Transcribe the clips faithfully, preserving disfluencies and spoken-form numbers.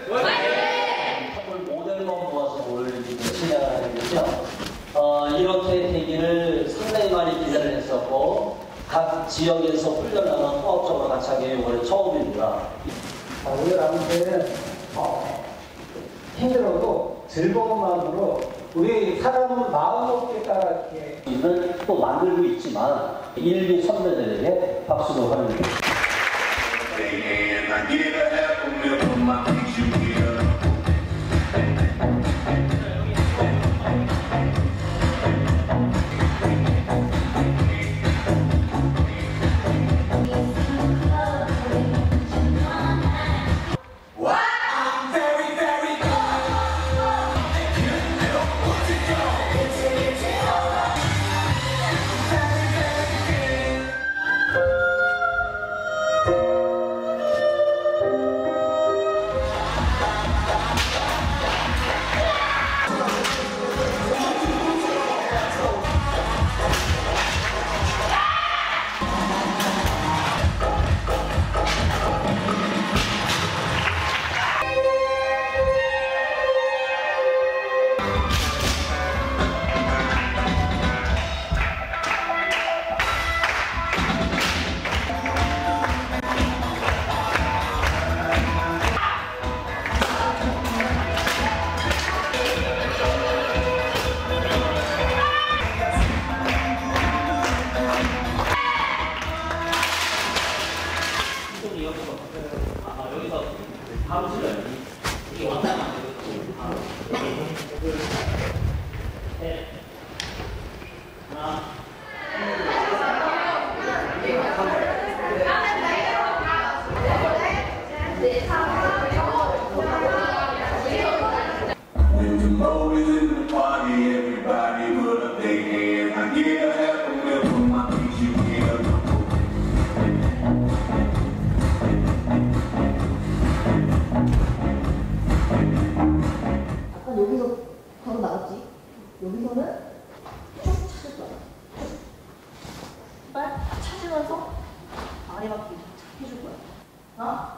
선물 모델만 모아서 올리는 시작하는데요. 어, 이렇게 되기를 상당히 많이 기대를 했었고 각 지역에서 훈련하는 통합적으로 같이 하게 이번에 처음입니다. 아, 오늘 아무튼 어, 힘들어도 즐거운 마음으로 우리 사람은 마음 먹기에 따라 이렇게 이를 또 만들고 있지만 일기 선배들에게 박수도 합니다. 바로 실어요. 이게 원단 만들고 바로. 둘, 셋, 하나, When the mode is in the party, everybody put up their hands. I get a half a meal for my piece, you get a couple. 아까 여기서 바로 나갔지? 여기서는 쭉 찾을 거야. 빨리 찾으면서 아래바퀴 해줄 거야. 어?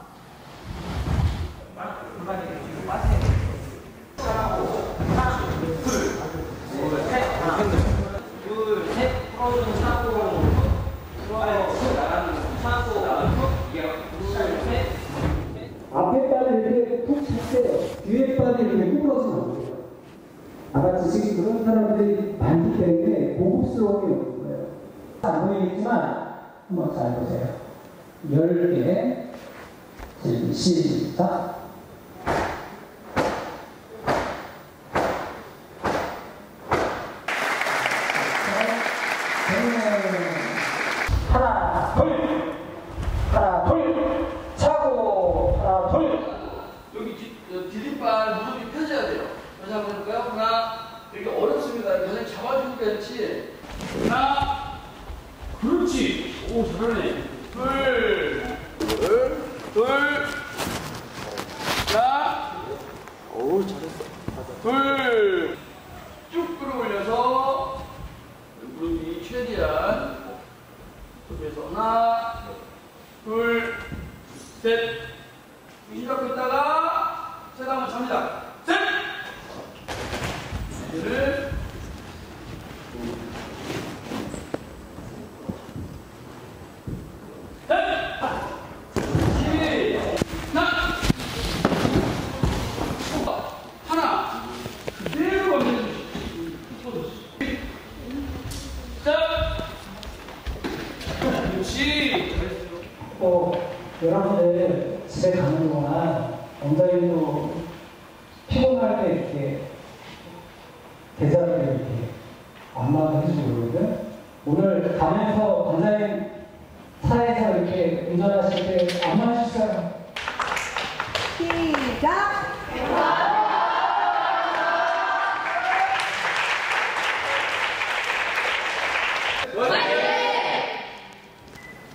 앞에 발을 이렇게 푹 찼어요. 뒤에 발을 이렇게 묶어서 나오세요. 아까 지금 그런 사람들이 많기 때문에 고급스러움이 없는 거예요. 안 보이겠지만 한번 잘 보세요. 열 개. 시작. 하나, 둘, 하나, 둘, 차고, 하나, 둘. 여기 뒤, 디딤발 무릎이 펴져야 돼요. 다시 한번 해볼까요? 하나, 이렇게 어렵습니다. 선생님 잡아주니까 그렇지. 하나, 그렇지. 오, 잘하네. 둘, 둘, 둘. 자, 오, 잘했어. 둘, 쭉 끌어올려서 무릎이 최대한 그래서 하나, 둘, 셋. 힘 잡고 있다가 셋 한번 잡니다. 셋! 둘을 하나 그대로 그렇지. 또 여러분들 집에 가는 동안 원장님도 피곤할 때 이렇게 계좌를 이렇게 안마를 해주고 그러거든. 오늘 가면서 원장님 차에서 이렇게 운전하실 때 안마 해주세요. 시작!